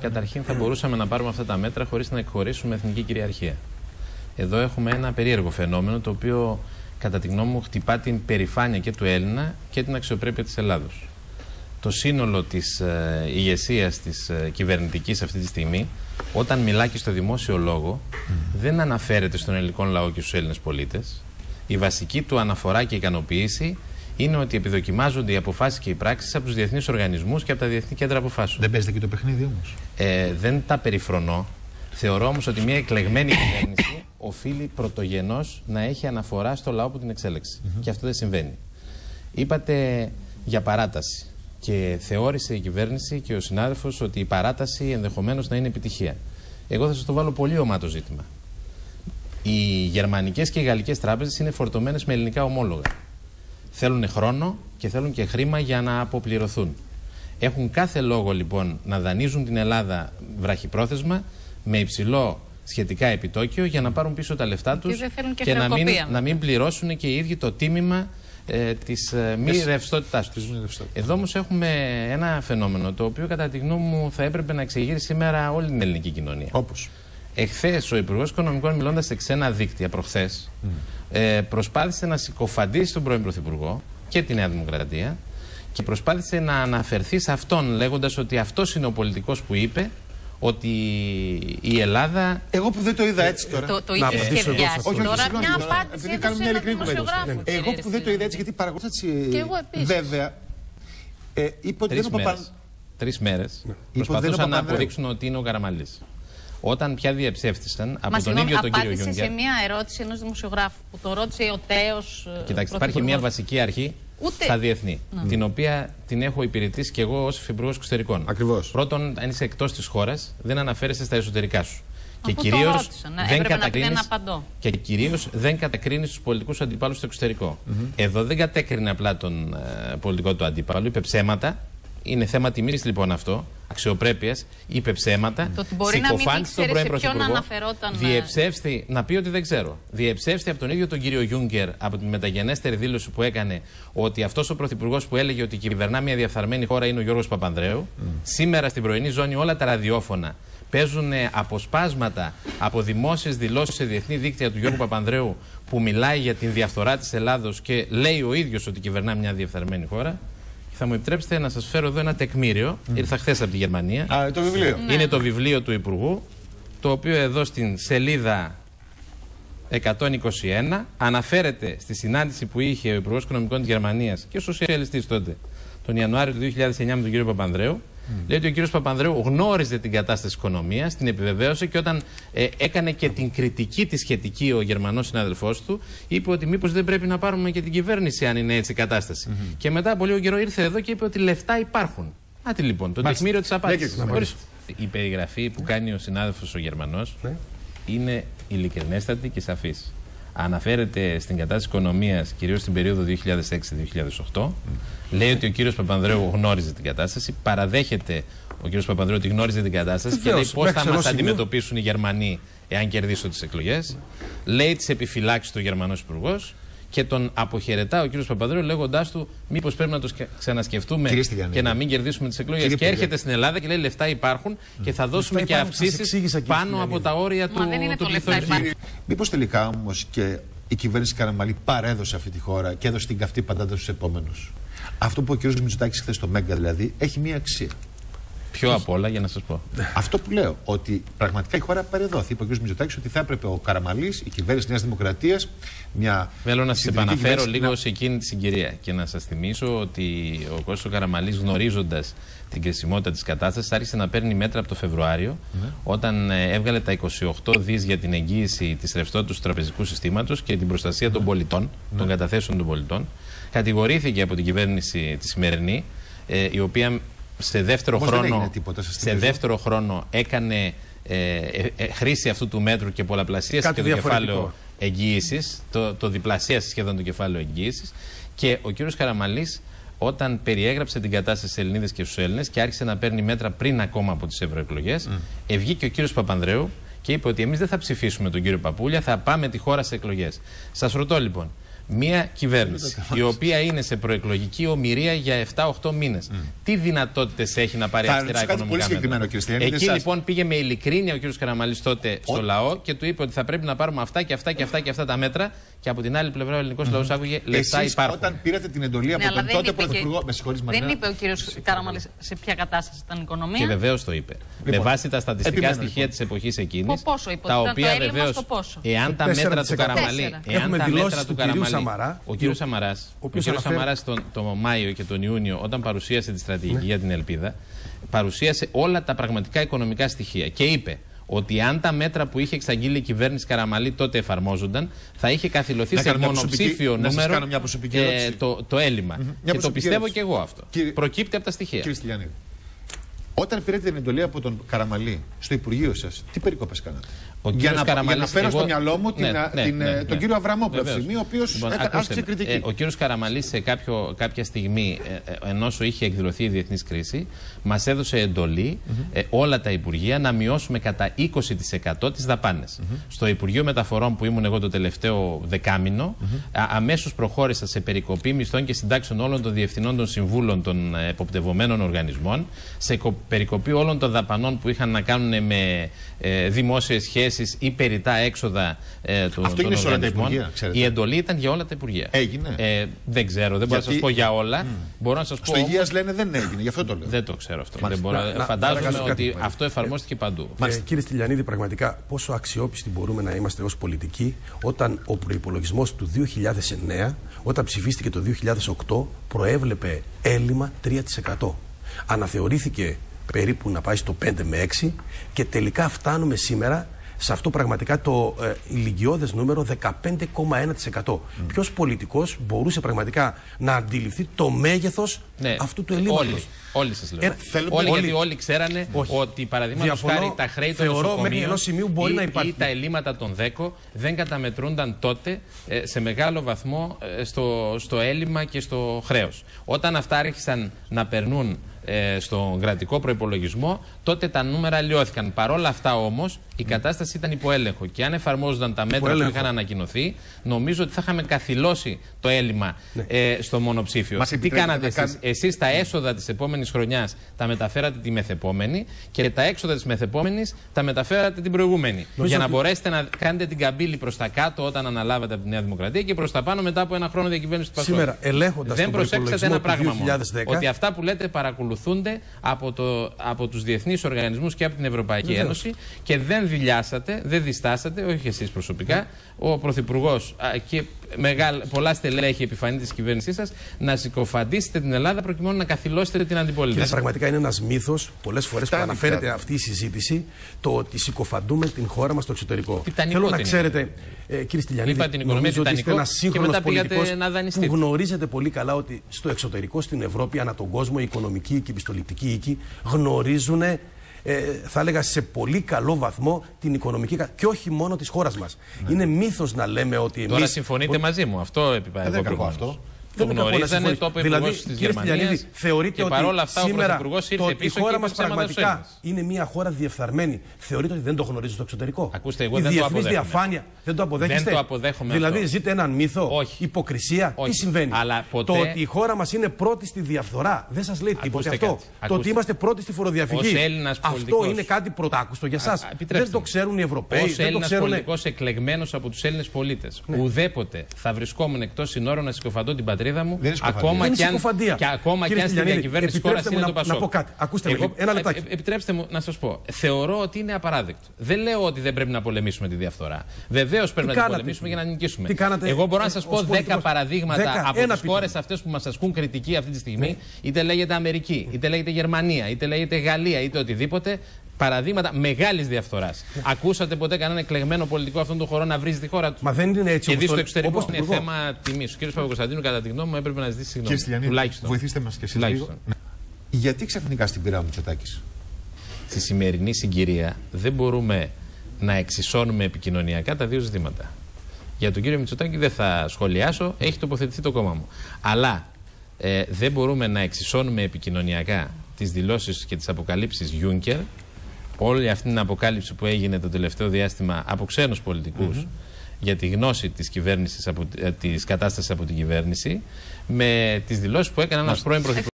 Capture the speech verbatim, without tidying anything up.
καταρχήν θα μπορούσαμε να πάρουμε αυτά τα μέτρα χωρίς να εκχωρήσουμε εθνική κυριαρχία. Εδώ έχουμε ένα περίεργο φαινόμενο το οποίο κατά τη γνώμη μου χτυπά την περηφάνεια και του Έλληνα και την αξιοπρέπεια της Ελλάδος. Το σύνολο της ε, ηγεσίας της ε, κυβερνητικής αυτή τη στιγμή, όταν μιλάει και στο δημόσιο λόγο, mm. δεν αναφέρεται στον ελληνικό λαό και στους Έλληνες πολίτες. Η βασική του αναφορά και ικανοποίηση είναι ότι επιδοκιμάζονται οι αποφάσεις και οι πράξεις από τους διεθνείς οργανισμούς και από τα διεθνή κέντρα αποφάσεων. Δεν παίζεται και το παιχνίδι όμως. Ε, δεν τα περιφρονώ. Θεωρώ όμως ότι μια εκλεγμένη κυβέρνηση οφείλει πρωτογενώς να έχει αναφορά στο λαό που την εξέλεξε. Mm-hmm. Και αυτό δεν συμβαίνει. Είπατε για παράταση. Και θεώρησε η κυβέρνηση και ο συνάδελφος ότι η παράταση ενδεχομένως να είναι επιτυχία. Εγώ θα σας το βάλω πολύ ομά το ζήτημα. Οι γερμανικές και οι γαλλικές τράπεζες είναι φορτωμένες με ελληνικά ομόλογα. Θέλουν χρόνο και θέλουν και χρήμα για να αποπληρωθούν. Έχουν κάθε λόγο λοιπόν να δανείζουν την Ελλάδα βραχυπρόθεσμα με υψηλό σχετικά επιτόκιο για να πάρουν πίσω τα λεφτά τους και, και, και να, μην, να μην πληρώσουν και οι ίδιοι το τίμημα ε, της ε, μη yes. ρευστότητάς τους. Εδώ όμως έχουμε ένα φαινόμενο το οποίο κατά τη γνώμη μου θα έπρεπε να εξηγεί σήμερα όλη την ελληνική κοινωνία. Όπως? Εχθές ο Υπουργός Οικονομικών, μιλώντας σε ξένα δίκτυα προχθές, mm. ε, προσπάθησε να συκοφαντήσει τον πρώην Πρωθυπουργό και τη Νέα Δημοκρατία και προσπάθησε να αναφερθεί σε αυτόν λέγοντας ότι αυτός είναι ο πολιτικός που είπε ότι η Ελλάδα... Εγώ που δεν το είδα έτσι τώρα. Το, το είχε σχεδιάσει. Όχι, τώρα όχι, μια απάντηση έδωσε ένα δημοσιογράφο. Εγώ που δεν το είδα έτσι, γιατί παρακολούθησα έτσι βέβαια, ε, είπε ότι Τρεις δεν μέρες, ο Τρεις μέρες προσπαθούσαν να αποδείξουν ότι είναι ο Καραμανλής. Όταν πια διαψεύστησαν από Μα τον ίδιο τον κύριο Γιούγκερ. Απάντησε σε μια ερώτηση ενός δημοσιογράφου που το ρώτησε ο τέος. Κοιτάξτε, υπάρχει μια βασική αρχή Ούτε... στα διεθνή, mm. την οποία την έχω υπηρετήσει και εγώ ως Υφυπουργός Εξωτερικών. Ακριβώς. Πρώτον, αν είσαι εκτός της χώρας, δεν αναφέρεσαι στα εσωτερικά σου. Και κυρίως, δεν κατακρίνεις, και κυρίως δεν κατακρίνεις τους πολιτικούς αντιπάλους στο εξωτερικό. Mm-hmm. Εδώ δεν κατέκρινε απλά τον ε, πολιτικό του αντίπαλο, είπε ψέματα. Είναι θέμα τιμής λοιπόν αυτό, αξιοπρέπειας, είπε ψέματα, συκοφάντησε τον πρώην Πρωθυπουργό, διεψεύστη, να πει ότι δεν ξέρω, διεψεύστη από τον ίδιο τον κύριο Γιούγκερ, από τη μεταγενέστερη δήλωση που έκανε, ότι αυτός ο Πρωθυπουργός που έλεγε ότι κυβερνά μια διαφθαρμένη χώρα είναι ο Γιώργος Παπανδρέου. Mm. Σήμερα στην πρωινή ζώνη όλα τα ραδιόφωνα παίζουν αποσπάσματα από δημόσιες δηλώσεις σε διεθνή δίκτυα του Γιώργου Παπανδρέου που μιλάει για την διαφθορά της Ελλάδος και λέει ο ίδιος ότι κυβερνά μια διαφθαρμένη χώρα. Θα μου επιτρέψετε να σας φέρω εδώ ένα τεκμήριο. Mm. Ήρθα χθες από τη Γερμανία. Α, το βιβλίο. Είναι ναι. το βιβλίο του Υπουργού, το οποίο εδώ στην σελίδα εκατόν είκοσι ένα αναφέρεται στη συνάντηση που είχε ο Υπουργός Οικονομικών της Γερμανίας και ο σοσιαλιστής τότε, τον Ιανουάριο του δύο χιλιάδες εννιά με τον κύριο Παπανδρέου. Mm. Λέει ότι ο κύριος Παπανδρέου γνώριζε την κατάσταση της οικονομίας, την επιβεβαίωσε και όταν ε, έκανε και την κριτική τη σχετική ο Γερμανός συνάδελφός του, είπε ότι μήπως δεν πρέπει να πάρουμε και την κυβέρνηση αν είναι έτσι η κατάσταση. Mm-hmm. Και μετά από λίγο καιρό ήρθε εδώ και είπε ότι λεφτά υπάρχουν. Άτι λοιπόν, το τεκμήριο της απάντησης. Η περιγραφή που κάνει ο συνάδελφος ο Γερμανός ναι. είναι ειλικρινέστατη και σαφής. Αναφέρεται στην κατάσταση της οικονομίας, κυρίως στην περίοδο δύο χιλιάδες έξι με δύο χιλιάδες οκτώ. Mm. Λέει ότι ο κύριος Παπανδρέου γνώριζε την κατάσταση. Παραδέχεται ο κύριος Παπανδρέου ότι γνώριζε την κατάσταση και λέει πώς θα μας αντιμετωπίσουν οι Γερμανοί εάν κερδίσουν τις εκλογές. Mm. Λέει τις επιφυλάξεις του Γερμανός Υπουργός και τον αποχαιρετά ο κύριος Παπανδρέου λέγοντάς του μήπως πρέπει να το ξανασκεφτούμε και να μην κερδίσουμε τις εκλογές. Κύριε και έρχεται Κύριε. στην Ελλάδα και λέει λεφτά υπάρχουν mm. και θα δώσουμε λεφτά και αυξήσεις πάνω από τα όρια του, του πληθωρισμού. Μήπως τελικά όμως και η κυβέρνηση Καραμανλή παρέδωσε αυτή τη χώρα και έδωσε την καυτή πατάτα στους επόμενους. Αυτό που ο κ. Μητσοτάκης χθες στο Μέγκα δηλαδή έχει μία αξία. Πιο απ' όλα για να σας πω. Αυτό που λέω, ότι πραγματικά η χώρα παρεδόθη. Είπε ο κ. Μητσοτάκης ότι θα έπρεπε ο Καραμανλής, η κυβέρνηση Νέας Δημοκρατίας, μια. Θέλω να σας επαναφέρω λίγο να... σε εκείνη τη συγκυρία και να σας θυμίσω ότι ο Κώστας Καραμανλής, γνωρίζοντας την κρισιμότητα της κατάστασης, άρχισε να παίρνει μέτρα από το Φεβρουάριο, mm. όταν ε, έβγαλε τα είκοσι οκτώ δις για την εγγύηση της ρευστότητας του τραπεζικού συστήματος και την προστασία mm. των πολιτών, mm. των καταθέσεων των πολιτών. Κατηγορήθηκε από την κυβέρνηση τη σημερινή, ε, η οποία σε δεύτερο, χρόνο, τίποτα, σε δεύτερο χρόνο έκανε ε, ε, ε, χρήση αυτού του μέτρου και πολλαπλασίασε και το κεφάλαιο εγγύησης, το, το διπλασίασε σχεδόν το κεφάλαιο εγγύησης. Και ο κύριος Καραμανλής, όταν περιέγραψε την κατάσταση στις Ελληνίδες και στους Έλληνες και άρχισε να παίρνει μέτρα πριν ακόμα από τις ευρωεκλογές, mm. ευγήκε ο κύριος Παπανδρέου και είπε ότι εμείς δεν θα ψηφίσουμε τον κύριο Παπούλια, θα πάμε τη χώρα σε εκλογές. Σας ρωτώ λοιπόν, Μία κυβέρνηση η οποία είναι σε προεκλογική ομηρία για επτά οχτώ μήνες. Mm. Τι δυνατότητες έχει να πάρει αυστηρά οικονομικά μέτρα? Εκεί λοιπόν πήγε με ειλικρίνεια ο κ. Καραμανλής τότε στο ο... λαό και του είπε ότι θα πρέπει να πάρουμε αυτά και αυτά και αυτά και αυτά τα μέτρα. Και από την άλλη πλευρά ο ελληνικός mm. λαός άκουγε λεφτά υπάρχουν. Όταν πήρατε την εντολή από ναι, τον τότε πρωθυπουργό. Και... Με συγχωρείς, δεν είπε ο κ. Καραμανλής σε ποια κατάσταση ήταν η οικονομία. Και βεβαίως το είπε. Λοιπόν, με βάση τα στατιστικά στοιχεία της εποχής εκείνης. Τα οποία βεβαίως. Εάν τα μέτρα του Καραμανλή. Ο κ. Σαμαράς, ο κ. Σαμαράς τον, τον Μάιο και τον Ιούνιο, όταν παρουσίασε τη στρατηγική ναι. για την Ελπίδα, παρουσίασε όλα τα πραγματικά οικονομικά στοιχεία και είπε ότι αν τα μέτρα που είχε εξαγγείλει η κυβέρνηση Καραμανλή τότε εφαρμόζονταν, θα είχε καθυλωθεί σε μονοψήφιο νούμερο ε, το, το έλλειμμα. Mm-hmm. Και το πιστεύω και εγώ αυτό. Κύριε... Προκύπτει από τα στοιχεία. Κύριε Στυλιανίδη, όταν πήρατε την εντολή από τον Καραμανλή στο Υπουργείο σας, τι περικόπες κάνατε? Για να, για να φέρω εγώ... στο μυαλό μου την, ναι, ναι, την, ναι, ναι, τον κύριο Αβραμόπουλο, ο οποίος λοιπόν, άσκησε κριτική. Ε, ο κύριος Καραμανλής σε κάποιο, κάποια στιγμή, ε, ενώ είχε εκδηλωθεί η διεθνής κρίση, μας έδωσε εντολή mm-hmm. ε, όλα τα Υπουργεία να μειώσουμε κατά είκοσι τοις εκατό τις δαπάνες. Mm-hmm. Στο Υπουργείο Μεταφορών που ήμουν εγώ το τελευταίο δεκάμηνο, mm-hmm. αμέσως προχώρησα σε περικοπή μισθών και συντάξεων όλων των διευθυνών των συμβούλων των εποπτευωμένων οργανισμών, σε περικοπή όλων των δαπανών που είχαν να κάνουν με ε, δημόσιες σχέσεις ή περιττά έξοδα ε, του, Αυτό των οργανισμών. Η εντολή ήταν για όλα τα Υπουργεία. Έγινε. Ε, δεν ξέρω, δεν Γιατί... μπορώ να σας πω για όλα. Mm. Μπορώ να σας πω. Στο Υγείας λένε δεν έγινε, γι' αυτό το λέω. Δεν το ξέρω αυτό. Δεν μπορώ... να, Φαντάζομαι να, ότι κάτι, αυτό εφαρμόστηκε ε, παντού. Ε, κύριε Στυλιανίδη, πραγματικά πόσο αξιόπιστοι μπορούμε να είμαστε ως πολιτικοί όταν ο προϋπολογισμός του δύο χιλιάδες εννέα, όταν ψηφίστηκε το δύο χιλιάδες οκτώ, προέβλεπε έλλειμμα τρία τοις εκατό. Αναθεωρήθηκε περίπου να πάει στο πέντε με έξι και τελικά φτάνουμε σήμερα σε αυτό πραγματικά το ε, ηλικιώδες νούμερο δεκαπέντε κόμμα ένα τοις εκατό. Mm. Ποιος πολιτικός μπορούσε πραγματικά να αντιληφθεί το μέγεθος ναι, αυτού του ελλείμματος? Όλοι, όλοι σας λέω. Ε, όλοι, όλοι, γιατί όλοι ξέρανε όχι. ότι παραδείγματος χάρη τα χρέη των νοσοκομείων ή, ή τα ελλείμματα των ΔΕΚΟ δεν καταμετρούνταν τότε ε, σε μεγάλο βαθμό ε, στο, στο έλλειμμα και στο χρέος. Όταν αυτά άρχισαν να περνούν Ε, στον κρατικό προϋπολογισμό, τότε τα νούμερα αλλοιώθηκαν. Παρ' όλα αυτά όμως η κατάσταση ήταν υπό έλεγχο και αν εφαρμόζονταν τα μέτρα που είχαν ανακοινωθεί, νομίζω ότι θα είχαμε καθυλώσει το έλλειμμα ναι. ε, στο μονοψήφιο. Μας Τι κάνατε εσείς? Κάν... Εσείς τα έσοδα της επόμενης χρονιάς τα μεταφέρατε τη μεθεπόμενη και τα έξοδα της μεθεπόμενης τα μεταφέρατε την προηγούμενη. Νομίζω για να ότι... μπορέσετε να κάνετε την καμπύλη προς τα κάτω όταν αναλάβατε από τη Νέα Δημοκρατία και προς τα πάνω μετά από ένα χρόνο διακυβέρνηση του Πασόκ. Σήμερα, ελέγχοντας δεν προσέξατε ένα πράγμα μόνο. δέκα... Ότι αυτά που λέτε παρακολουθούνται από, το, από τους διεθνείς οργανισμούς και από την Ευρωπαϊκή Βεβαίως. Ένωση και δεν δηλιάσατε, δεν διστάσατε, όχι εσείς προσωπικά, ο Πρωθυπουργός και μεγάλα, πολλά στελέχη επιφανή της κυβέρνησής σας, να συκοφαντήσετε την Ελλάδα προκειμένου να καθυλώσετε την αντιπολίτευση. Και πραγματικά είναι ένας μύθος, πολλές φορές που αναφέρεται αυτή η συζήτηση, το ότι συκοφαντούμε την χώρα μας στο εξωτερικό. Τιτανικό. Θέλω να ξέρετε, ε, κύριε Στυλιανίδη, νομίζω ότι είστε ένας σύγχρονος πολιτικός που γνωρίζετε πολύ καλά ότι στο εξωτερικό, στην Ευρώπη, ανά τον κόσμο, η οικονομική και η πιστοληπτική οίκη γνωρίζουν, ε, θα έλεγα σε πολύ καλό βαθμό, την οικονομική και όχι μόνο της χώρας μας. Ναι. Είναι μύθος να λέμε ότι εμείς... Τώρα συμφωνείτε ότι... μαζί μου, αυτό επιπάει. Δεν είναι αυτό. Το γνωρίζανε, το είπε ο Υπουργός της Γερμανίας θεωρείτε ότι αυτά, σήμερα ο το ότι η χώρα μας πραγματικά είναι μια χώρα διεφθαρμένη, θεωρείτε ότι δεν το γνωρίζει στο εξωτερικό? Ακούστε, εγώ η δεν το αποδέχομαι. Διαφάνεια δεν το αποδέχεστε? Δεν το αποδέχομαι. Δηλαδή αυτό. ζείτε έναν μύθο, όχι. υποκρισία, όχι. τι συμβαίνει? Αλλά ποτέ... Το ότι η χώρα μας είναι πρώτη στη διαφθορά δεν σας λέει τίποτα αυτό? Το ότι είμαστε πρώτοι στη φοροδιαφυγή, αυτό είναι κάτι πρωτάκουστο για εσάς? Δεν το ξέρουν οι Ευρωπαίοι? Ως Έλληνας πολιτικός εκλεγμένος από τους Έλληνες πολίτες, ουδέποτε θα βρισκόμουν εκτός συνόρων να συκοφαντώ την πατρίδα μου. Ακόμα και αν, και ακόμα και αν στην διακυβέρνηση της χώρας είναι το Πασόκ. Να πω κάτι. Ακούστε εγώ, με, ένα λεπτάκι. Ε, επιτρέψτε μου να σας πω. Θεωρώ ότι είναι απαράδεκτο. Δεν λέω ότι δεν πρέπει να πολεμήσουμε τη διαφθορά. Βεβαίως πρέπει να την πολεμήσουμε για να νικήσουμε. Εγώ μπορώ να σας πω δέκα παραδείγματα από τις χώρες αυτές που μας ασκούν κριτική αυτή τη στιγμή. Είτε λέγεται Αμερική, είτε λέγεται Γερμανία, είτε λέγεται Γαλλία, είτε οτιδήποτε. Παραδείγματα μεγάλης διαφθοράς. Ακούσατε ποτέ κανένα εκλεγμένο πολιτικό αυτών των χωρών να βρίζει τη χώρα του? Μα δεν είναι έτσι. Και δει στο εξωτερικό είναι θέμα τιμής. Ο κ. Παπακοσταντίνου, κατά τη γνώμη μου, έπρεπε να ζητήσει συγγνώμη. Κύριε Στυλιανίδη, βοηθήστε μας και εσείς λίγο. Ναι. Γιατί ξαφνικά στην πειρά μου Μητσοτάκης? Στη σημερινή συγκυρία δεν μπορούμε να εξισώνουμε επικοινωνιακά τα δύο ζητήματα. Για τον κύριο Μητσοτάκη δεν θα σχολιάσω, έχει τοποθετηθεί το κόμμα μου. Αλλά ε, δεν μπορούμε να εξισώνουμε επικοινωνιακά τις δηλώσεις και τις αποκαλύψεις Juncker. Όλη αυτή την αποκάλυψη που έγινε το τελευταίο διάστημα από ξένους πολιτικούς mm-hmm. για τη γνώση της, κυβέρνησης, της κατάστασης από την κυβέρνηση, με τις δηλώσεις που έκανε ένας πρώην πρωθυπουργός.